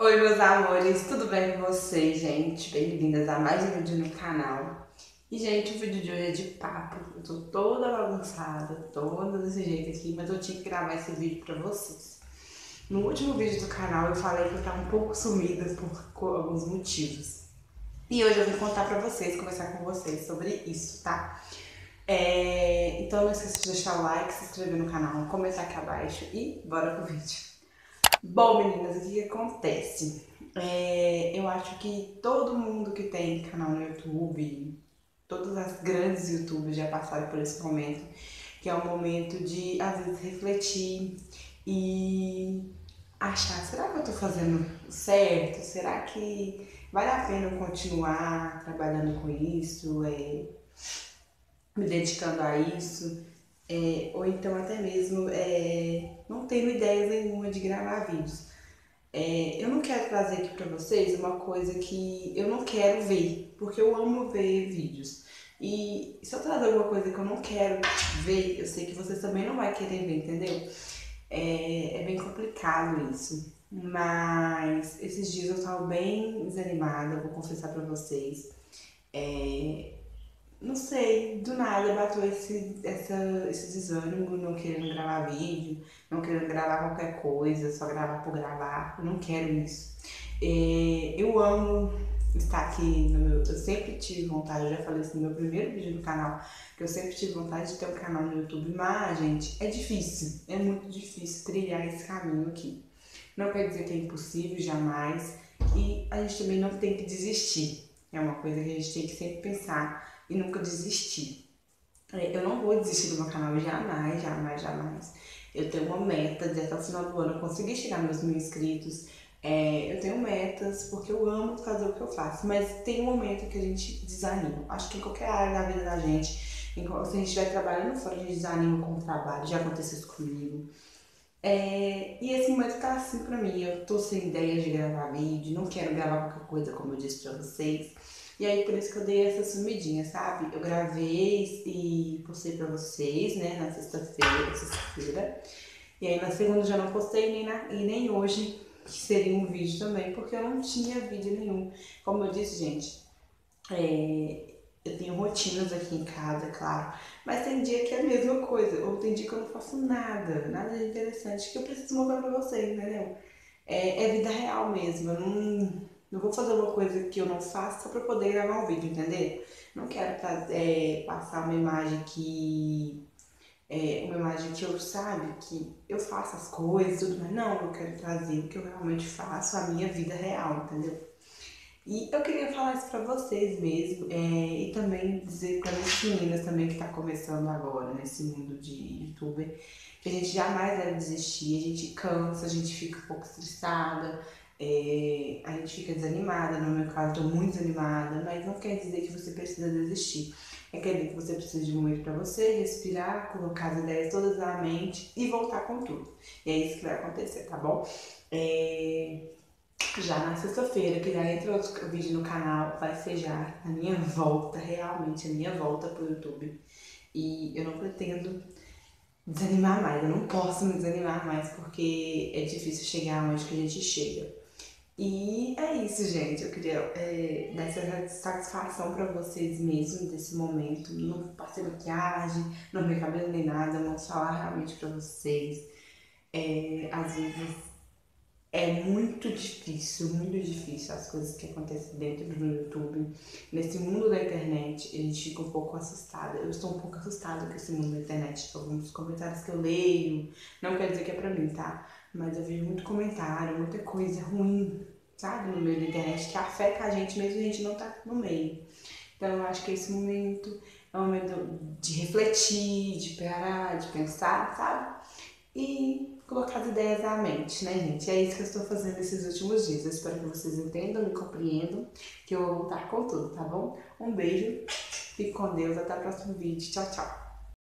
Oi, meus amores, tudo bem com vocês, gente? Bem-vindas a mais um vídeo no canal. E, gente, o vídeo de hoje é de papo. Eu tô toda bagunçada, toda desse jeito aqui, mas eu tinha que gravar esse vídeo pra vocês. No último vídeo do canal eu falei que eu tava um pouco sumida por alguns motivos. E hoje eu vim contar pra vocês, conversar com vocês sobre isso, tá? Então não esqueça de deixar o like, se inscrever no canal, comentar aqui abaixo e bora pro vídeo. Bom, meninas, o que acontece? Eu acho que todo mundo que tem canal no YouTube, todas as grandes YouTubers já passaram por esse momento, que é um momento de, às vezes, refletir e achar, será que eu tô fazendo certo? Será que vale a pena eu continuar trabalhando com isso, me dedicando a isso? Ou então até mesmo não tendo ideias nenhuma de gravar vídeos. Eu não quero trazer aqui pra vocês uma coisa que eu não quero ver, porque eu amo ver vídeos. E se eu trazer alguma coisa que eu não quero ver, eu sei que vocês também não vão querer ver, entendeu? É bem complicado isso. Mas esses dias eu tava bem desanimada, vou confessar pra vocês. É, não sei, do nada bateu esse desânimo, não querendo gravar vídeo, não querendo gravar qualquer coisa, só gravar por gravar. Eu não quero isso. Eu amo estar aqui no meu. Eu sempre tive vontade, eu já falei isso no meu primeiro vídeo do canal, que eu sempre tive vontade de ter um canal no YouTube, mas, gente, é difícil, é muito difícil trilhar esse caminho aqui. Não quer dizer que é impossível, jamais, e a gente também não tem que desistir. É uma coisa que a gente tem que sempre pensar e nunca desistir. Eu não vou desistir do meu canal jamais, jamais, jamais. Eu tenho uma meta de até o final do ano eu conseguir chegar nos 1000 inscritos. Eu tenho metas porque eu amo fazer o que eu faço, mas tem um momento que a gente desanima. Acho que em qualquer área da vida da gente, se a gente estiver trabalhando fora, a gente desanima com o trabalho. Já aconteceu isso comigo. E esse momento tá assim pra mim. Eu tô sem ideia de gravar vídeo, não quero gravar qualquer coisa, como eu disse pra vocês. E aí, por isso que eu dei essa sumidinha, sabe? Eu gravei e postei pra vocês, né, na sexta-feira. E aí, na segunda eu já não postei, e nem hoje, que seria um vídeo também, porque eu não tinha vídeo nenhum. Como eu disse, gente, eu tenho rotinas aqui em casa, claro, mas tem dia que é a mesma coisa, ou tem dia que eu não faço nada, nada de interessante, que eu preciso mostrar pra vocês, entendeu? É vida real mesmo, eu não vou fazer uma coisa que eu não faço só pra poder gravar um vídeo, entendeu? Não quero passar uma imagem que eu, sabe, que eu faço as coisas e tudo, mas não, eu quero trazer o que eu realmente faço, a minha vida real, entendeu? E eu queria falar isso pra vocês mesmo, e também dizer para as meninas também que tá começando agora nesse mundo de youtuber, que a gente jamais deve desistir, a gente cansa, a gente fica um pouco estressada, a gente fica desanimada, no meu caso tô muito desanimada, mas não quer dizer que você precisa desistir. Quer dizer que você precisa de um momento pra você, respirar, colocar as ideias todas na mente e voltar com tudo. E é isso que vai acontecer, tá bom? Já na sexta-feira, que já entra outro vídeo no canal, vai ser já a minha volta, realmente a minha volta pro YouTube. E eu não pretendo desanimar mais, eu não posso me desanimar mais porque é difícil chegar onde que a gente chega. E é isso, gente. Eu queria dar essa satisfação pra vocês mesmo desse momento. Não passei maquiagem, não me cabelo nem nada, vamos falar realmente pra vocês. Às vezes muito difícil as coisas que acontecem dentro do YouTube. Nesse mundo da internet, a gente fica um pouco assustada. Eu estou um pouco assustada com esse mundo da internet. Alguns comentários que eu leio, não quer dizer que é pra mim, tá? Mas eu vejo muito comentário, muita coisa ruim, sabe? No meio da internet, que afeta a gente mesmo e a gente não tá no meio. Então eu acho que esse momento é um momento de refletir, de parar, de pensar, sabe? E colocar as ideias à mente, né, gente? É isso que eu estou fazendo esses últimos dias. Eu espero que vocês entendam, me compreendam, que eu vou voltar com tudo, tá bom? Um beijo, fique com Deus, até o próximo vídeo. Tchau, tchau!